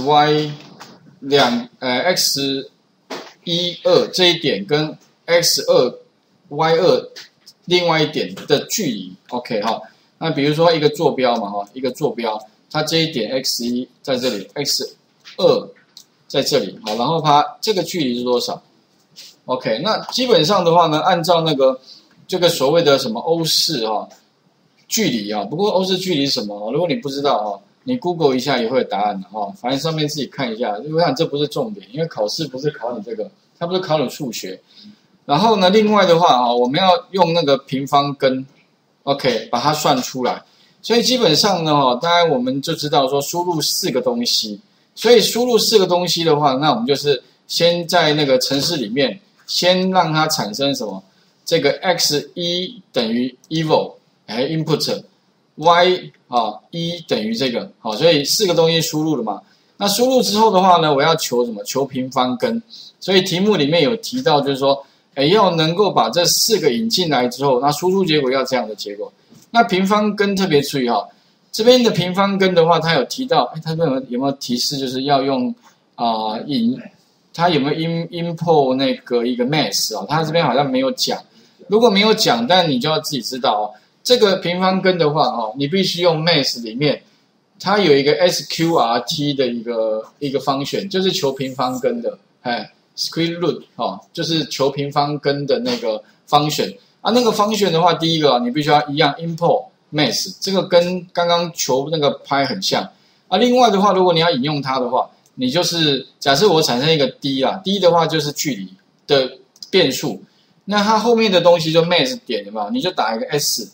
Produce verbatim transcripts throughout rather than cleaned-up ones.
y 两呃 x 一二这一点跟 x 二 y 二另外一点的距离 ，OK 哈。那比如说一个坐标嘛哈，一个坐标，它这一点 x 一在这里 ，x 二在这里，好，然后它这个距离是多少 ？OK， 那基本上的话呢，按照那个这个所谓的什么欧式哈距离啊，不过欧式距离是什么？如果你不知道哈，你 Google 一下也会有答案的哈，反正上面自己看一下。我想这不是重点，因为考试不是考你这个，它不是考你数学。然后呢，另外的话啊，我们要用那个平方根 ，OK， 把它算出来。所以基本上呢，哈，当然我们就知道说输入四个东西。所以输入四个东西的话，那我们就是先在那个程式里面，先让它产生什么？这个 x 一等于 eval， 哎 ，input，y 啊一等于这个，好，所以四个东西输入了嘛。那输入之后的话呢，我要求什么？求平方根。所以题目里面有提到，就是说。哎，要能够把这四个引进来之后，那输出结果要这样的结果。那平方根特别注意哈，这边的平方根的话，它有提到，哎，它有没有有没有提示，就是要用啊、呃、引，它有没有 in import 那个一个 mass 啊？它这边好像没有讲。如果没有讲，但你就要自己知道哦。这个平方根的话哦，你必须用 mass 里面，它有一个 sqrt 的一个一个方选，就是求平方根的，哎。Square root 哦，就是求平方根的那个方选啊。那个方选的话，第一个你必须要一样 import mass， 这个跟刚刚求那个派很像啊。另外的话，如果你要引用它的话，你就是假设我产生一个 d 啦 ，d 的话就是距离的变数，那它后面的东西就 mass 点有没有？你就打一个 s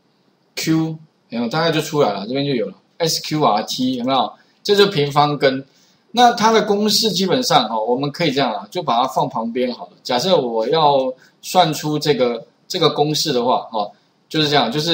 q 有没有？大概就出来了，这边就有了 sqrt 有没有？这就是平方根。那它的公式基本上哦，我们可以这样啊，就把它放旁边好了。假设我要算出这个这个公式的话，哦，就是这样，就是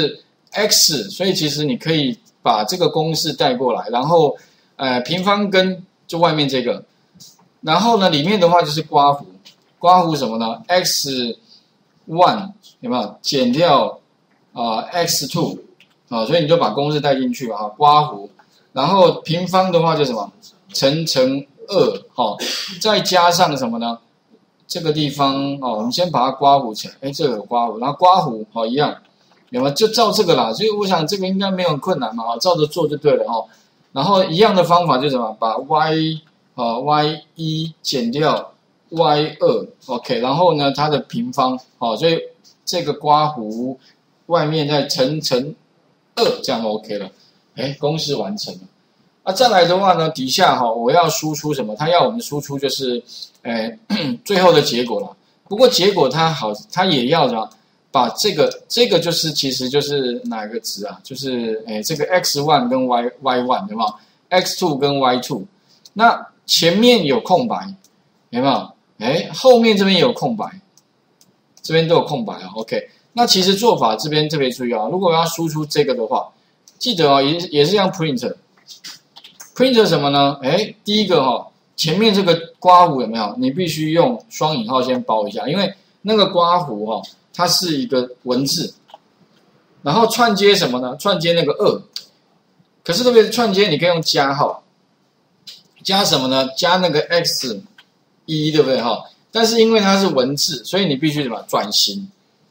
x， 所以其实你可以把这个公式带过来，然后呃平方根就外面这个，然后呢里面的话就是刮弧，刮弧什么呢 ？x 一 有没有减掉啊、呃、x 二啊，所以你就把公式带进去吧，哈，刮弧，然后平方的话就什么？乘乘二，好，再加上什么呢？这个地方哦，我们先把它刮弧起来。哎，这个有刮弧，然后刮弧好一样，有没有？就照这个啦。所以我想这个应该没有困难嘛，照着做就对了哦。然后一样的方法就是什么？把 y 啊 y 一减掉 y 二 ，OK， 然后呢它的平方，好，所以这个刮弧外面再乘乘二，这样 OK 了。哎，公式完成了。啊，再来的话呢，底下哈、哦，我要输出什么？它要我们输出就是，诶，最后的结果了。不过结果它好，它也要什么？把这个这个就是其实就是哪个值啊？就是诶，这个 x 一 跟 y y 一对吗 ？x 二 跟 y 二，那前面有空白，有没有？诶，后面这边也有空白，这边都有空白啊。OK， 那其实做法这边特别注意啊，如果我要输出这个的话，记得哦，也也是像 print。print 什么呢？哎，第一个哈、哦，前面这个刮弧有没有？你必须用双引号先包一下，因为那个刮弧哈、哦，它是一个文字，然后串接什么呢？串接那个二，可是特别串接你可以用加号，加什么呢？加那个 x 一，对不对哈？但是因为它是文字，所以你必须什么转型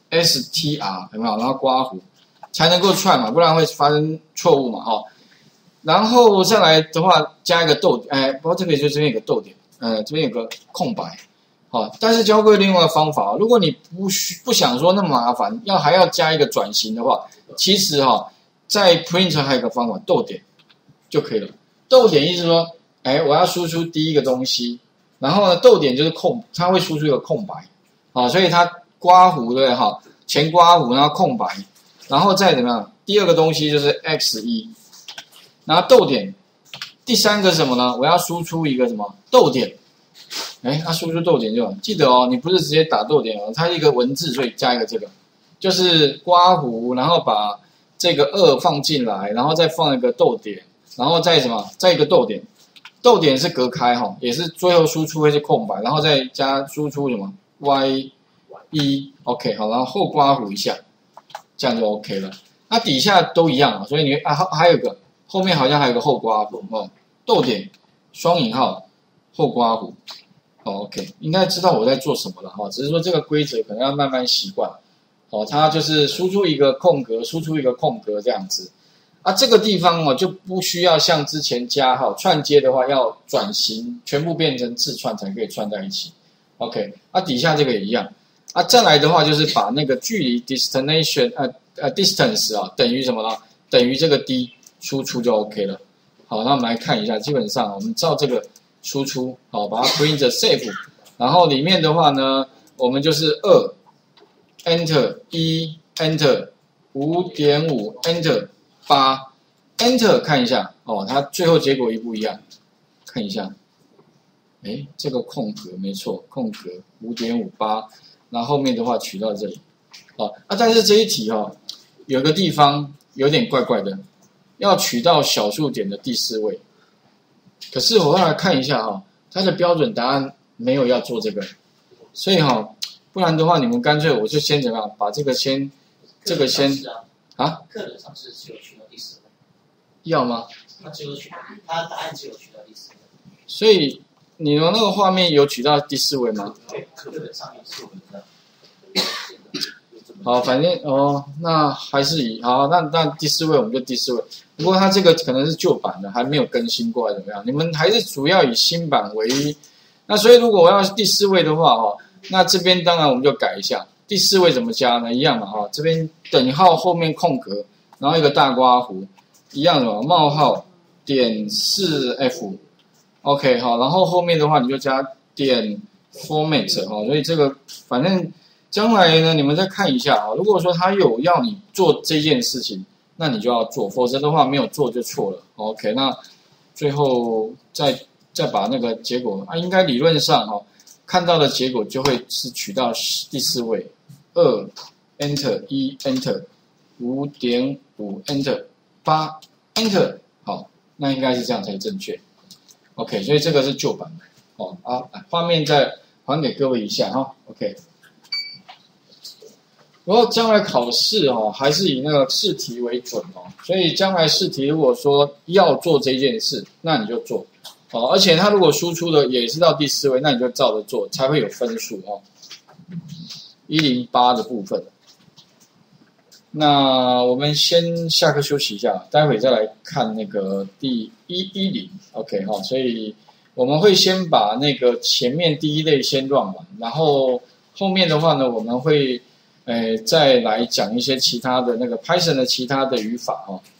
str 有没有？然后刮弧才能够串嘛，不然会发生错误嘛哈。然后再来的话，加一个逗，哎，不过这个就这边有个逗点，呃，这边有个空白，好，但是教各位另外一个方法，如果你不需不想说那么麻烦，要还要加一个转型的话，其实哈、哦，在 print 还有一个方法，逗点就可以了。逗点意思说，哎，我要输出第一个东西，然后呢，逗点就是空，它会输出一个空白，好，所以它刮弧对哈，前刮弧然后空白，然后再怎么样，第二个东西就是 x 一。然后逗点，第三个是什么呢？我要输出一个什么逗点？哎，它输出逗点就好，记得哦，你不是直接打逗点哦，它是一个文字，所以加一个这个，就是刮弧，然后把这个二放进来，然后再放一个逗点，然后再什么？再一个逗点，逗点是隔开哈、哦，也是最后输出会是空白，然后再加输出什么 y 一 ，OK 好，然后后刮弧一下，这样就 OK 了。那底下都一样啊，所以你啊还还有一个。后面好像还有个后刮弧哦，逗点双引号后刮弧。哦 ，OK， 应该知道我在做什么了哈，只是说这个规则可能要慢慢习惯。哦，它就是输出一个空格，输出一个空格这样子。啊，这个地方哦就不需要像之前加号串接的话，要转型全部变成字串才可以串在一起。OK， 啊底下这个也一样。啊再来的话就是把那个距离 destination 呃呃 distance 啊等于什么呢？等于这个 d 输出就 OK 了。好，那我们来看一下，基本上我们照这个输出，好，把它 print save， 然后里面的话呢，我们就是二 enter 一 enter 五点五 enter 八 enter 看一下哦，它最后结果一不一样？看一下，哎，这个空格没错，空格 五点五八， 然后后面的话取到这里，哦，啊，但是这一题哦，有个地方有点怪怪的，要取到小数点的第四位，可是我要来看一下哈、哦，它的标准答案没有要做这个，所以哈、哦，不然的话你们干脆我就先怎么样，把这个先，这个先啊， 课本上是只有取到第四位， 要吗？ 他只有取，他答案只有取到第四位， 所以你的那个画面有取到第四位吗？ 对，课本上面是我们的。 好，反正哦，那还是以好，那那第四位我们就第四位。不过它这个可能是旧版的，还没有更新过来，怎么样？你们还是主要以新版为一。那所以如果我要第四位的话，哦，那这边当然我们就改一下，第四位怎么加呢？一样嘛，哈，这边等号后面空格，然后一个大刮弧，一样的嘛，冒号点四 F，OK， 好，然后后面的话你就加点 format 哈，所以这个反正。将来呢，你们再看一下啊。如果说他有要你做这件事情，那你就要做，否则的话没有做就错了。OK， 那最后再再把那个结果啊，应该理论上哈、哦，看到的结果就会是取到第四位，二 enter 一 enter 五点五 enter 八 enter， 好，那应该是这样才正确。OK， 所以这个是旧版的哦啊，画面再还给各位一下哈、哦。OK。不过将来考试哦，还是以那个试题为准哦。所以将来试题如果说要做这件事，那你就做哦。而且他如果输出的也是到第四位，那你就照着做，才会有分数哦。一零八的部分，那我们先下课休息一下，待会再来看那个第一一零 OK 哈、哦。所以我们会先把那个前面第一类先乱完，然后后面的话呢，我们会。诶，再来讲一些其他的那个 Python 的其他的语法哈、哦。